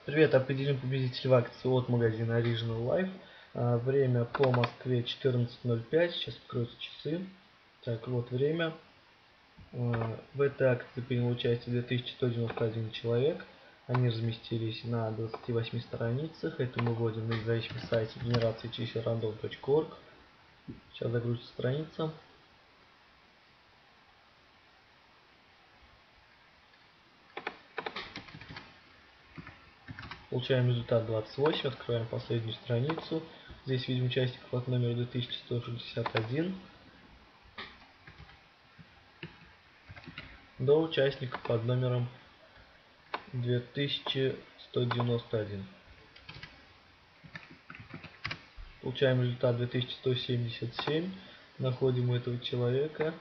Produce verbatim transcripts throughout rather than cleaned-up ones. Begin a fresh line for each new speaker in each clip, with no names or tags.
Привет, определим победителя в акции от магазина Original Life. А, время по Москве четырнадцать ноль пять. Сейчас откроются часы. Так, вот время. А, в этой акции принял участие две тысячи сто девяносто один человек. Они разместились на двадцати восьми страницах. Это мы вводим на независимом сайте генерации чисел рандом точка орг. Сейчас загрузится страница. Получаем результат двадцать восемь. Открываем последнюю страницу. Здесь видим участников от номера две тысячи сто шестьдесят один до участников под номером две тысячи сто девяносто один. Получаем результат две тысячи сто семьдесят семь. Находим этого человека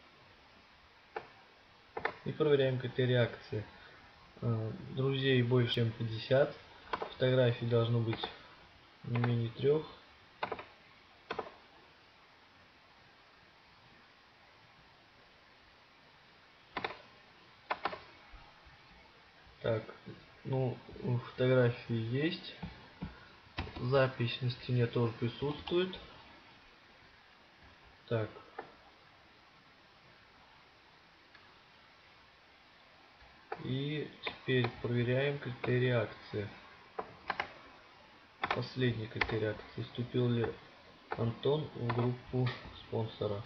и проверяем критерии акции. Друзей больше чем пятьдесят. Фотографий должно быть не менее трех. Так, ну, фотографии есть. Запись на стене тоже присутствует. Так. И теперь проверяем критерии акции. Последний критерий акции. Вступил ли Антон в группу спонсора?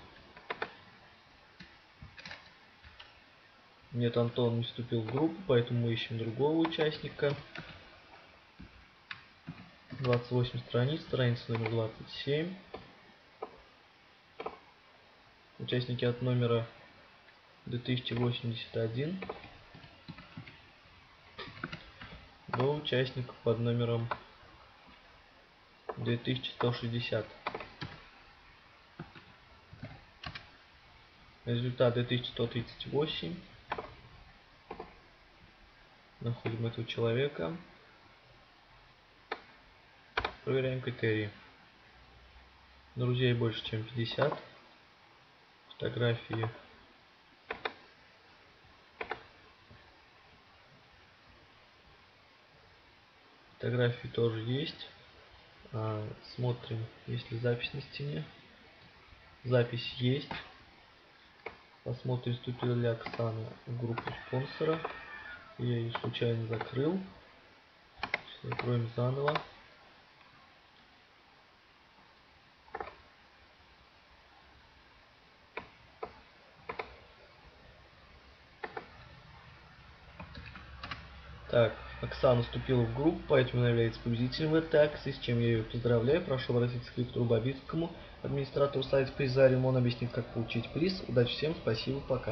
Нет, Антон не вступил в группу, поэтому мы ищем другого участника. двадцать восемь страниц, страница номер двадцать семь. Участники от номера две тысячи восемьдесят один до участников под номером две тысячи сто шестьдесят. Результат две тысячи сто тридцать восемь. Находим этого человека. Проверяем критерии. Друзей больше чем пятьдесят. Фотографии Фотографии тоже есть. А, смотрим, есть ли запись на стене. Запись есть. Посмотрим, вступила ли Оксана в группу спонсора. Я ее случайно закрыл. Сейчас откроем заново. Так, Оксана вступила в группу, поэтому она является победителем в этой акции, с чем я ее поздравляю. Прошу обратиться к Виктору Бабицкому, администратору сайта Призариум. Он объяснит, как получить приз. Удачи всем, спасибо, пока.